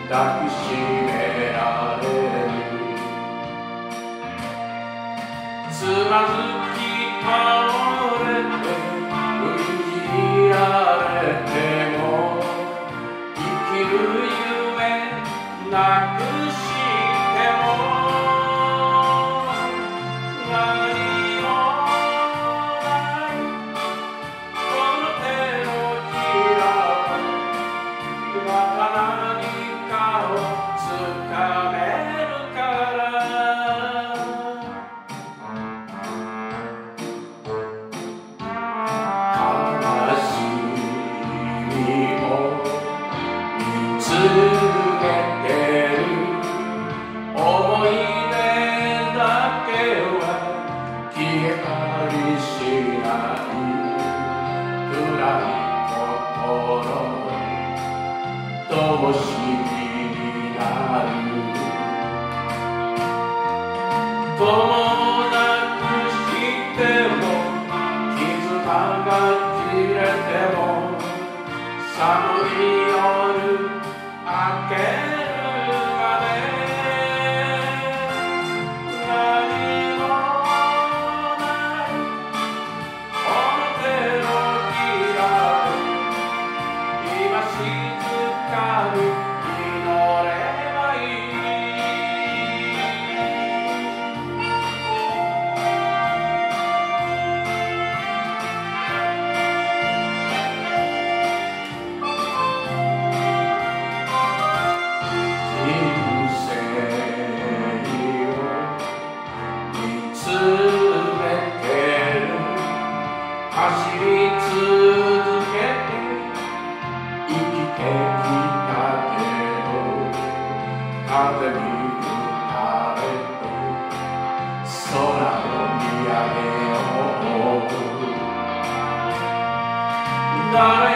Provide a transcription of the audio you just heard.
抱きしめられるつまずき倒れて踏み切られても生きるゆえなくしても何もないこの手のひらまた何かをつかめるから悲しみを見つめてる思い出だけは消えたりしない暗い心灯火になる友なくしても絆が切れても寒い夜明けるまで何もないこの手のひら今静かに祈ればいい人生を見つめてる走り続けて生きてきたけど風に打たれて空を見上げよう誰